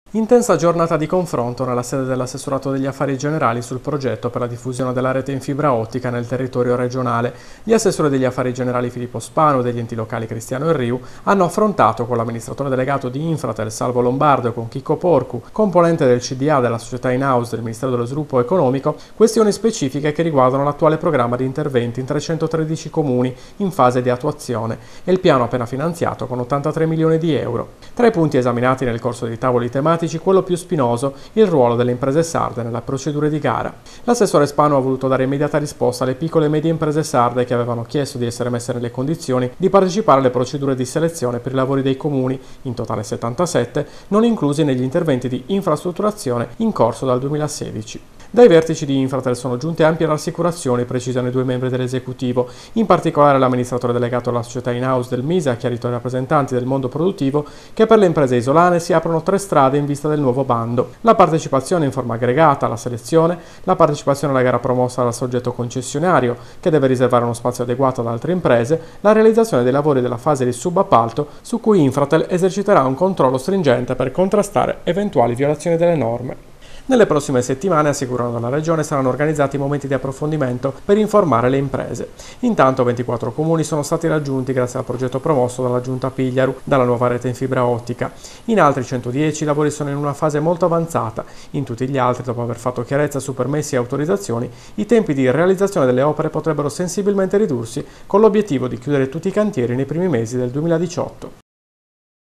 Intensa giornata di confronto nella sede dell'Assessorato degli Affari Generali sul progetto per la diffusione della rete in fibra ottica nel territorio regionale. Gli assessori degli Affari Generali Filippo Spano e degli enti locali Cristiano e Riu hanno affrontato con l'amministratore delegato di Infratel Salvo Lombardo e con Chicco Porcu, componente del CDA della società in-house del Ministero dello Sviluppo Economico, questioni specifiche che riguardano l'attuale programma di interventi in 313 comuni in fase di attuazione e il piano appena finanziato con 83 milioni di euro. Tra i punti esaminati nel corso dei tavoli tematici, quello più spinoso, il ruolo delle imprese sarde nelle procedure di gara. L'assessore Spano ha voluto dare immediata risposta alle piccole e medie imprese sarde che avevano chiesto di essere messe nelle condizioni di partecipare alle procedure di selezione per i lavori dei comuni, in totale 77, non inclusi negli interventi di infrastrutturazione in corso dal 2016. Dai vertici di Infratel sono giunte ampie rassicurazioni, precisano i due membri dell'esecutivo. In particolare l'amministratore delegato alla società in-house del MISE ha chiarito ai rappresentanti del mondo produttivo che per le imprese isolane si aprono 3 strade in vista del nuovo bando: la partecipazione in forma aggregata alla selezione, la partecipazione alla gara promossa dal soggetto concessionario, che deve riservare uno spazio adeguato ad altre imprese, la realizzazione dei lavori della fase di subappalto, su cui Infratel eserciterà un controllo stringente per contrastare eventuali violazioni delle norme. Nelle prossime settimane, assicurano dalla Regione, saranno organizzati momenti di approfondimento per informare le imprese. Intanto 24 comuni sono stati raggiunti grazie al progetto promosso dalla Giunta Pigliaru, dalla nuova rete in fibra ottica. In altri 110 i lavori sono in una fase molto avanzata. In tutti gli altri, dopo aver fatto chiarezza su permessi e autorizzazioni, i tempi di realizzazione delle opere potrebbero sensibilmente ridursi, con l'obiettivo di chiudere tutti i cantieri nei primi mesi del 2018.